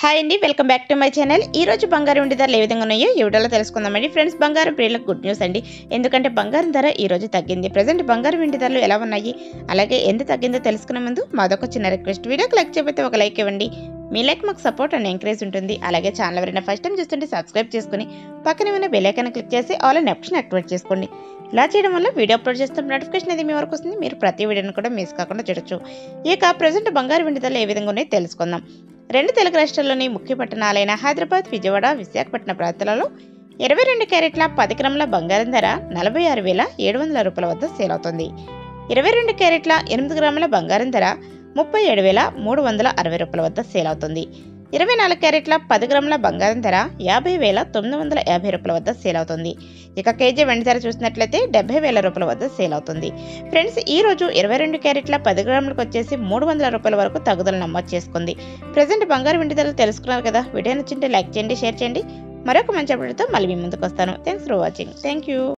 Hi అండి, welcome back to my channel. ఈ రోజు బంగారం వెండి ధరలు ఏ విధంగా ఉన్నాయో ఈ వీడియోలో తెలుసుకుందామండి. ఫ్రెండ్స్, బంగారం ప్రియులకు గుడ్ న్యూస్ అండి. ఎందుకంటే బంగారం ధర ఈ రోజు తగ్గింది. ప్రజెంట్ బంగారం వెండి ధరలు ఎలా ఉన్నాయి, అలాగే ఎంత తగ్గిందో తెలుసుకునే ముందు మాదొక చిన్న రిక్వెస్ట్. వీడియోకి లైక్ చేయకపోతే ఒక లైక్ ఇవ్వండి. మీ లైక్ మాకు సపోర్ట్ అండ్ ఎంకరేజ్ ఉంటుంది. అలాగే ఛానల్ ఎవరైనా ఫస్ట్ టైం చూస్తుంటే సబ్స్క్రైబ్ చేసుకుని పక్కనే ఉన్న బెల్ ఐకాన్ క్లిక్ చేసి ఆల్ అనే ఆప్షన్ యాక్టివేట్ చేసుకోండి. ఇలా చేయడం వల్ల వీడియో అప్లోడ్ చేస్తున్న నోటిఫికేషన్ అనేది మీ వరకు వస్తుంది. మీరు ప్రతి వీడియోని కూడా మిస్ కాకుండా చూడొచ్చు. ఇక ప్రజెంట్ బంగారం వెండి ధరలు ఏ విధంగా ఉన్నాయో తెలుసుకుందాం. రెండు తెలుగు రాష్ట్రాల్లోని ముఖ్య పట్టణాలైన హైదరాబాద్, విజయవాడ, విశాఖపట్నం ప్రాంతాలలో 22 క్యారెట్ల 10 గ్రాముల బంగారం ధర 46,700 రూపాయల వద్ద సేల్ అవుతుంది. 22 క్యారెట్ల 8 గ్రాముల బంగారం ధర 37,360 రూపాయల వద్ద సేల్ అవుతుంది. 24 క్యారెట్ల 10 గ్రాముల బంగారం ధర 50,950 రూపాయల వద్ద సేల్ అవుతుంది. ఇక కేజీ వెండి ధర చూసినట్లయితే 70,000 రూపాయల వద్ద సేల్ అవుతుంది. ఫ్రెండ్స్, ఈ రోజు 22 క్యారెట్ల 10 గ్రాములకు వచ్చేసి 300 రూపాయల వరకు తగ్గుదల నమోదు చేసుకుంది. ప్రజెంట్ బంగారు వెండి ధరలు తెలుసుకున్నారు కదా. వీడియో నచ్చింటే లైక్ చేయండి, షేర్ చేయండి. మరొక మంచి అప్డేట్తో మళ్ళీ మీ ముందుకు వస్తాను. Thanks for watching. Thank you.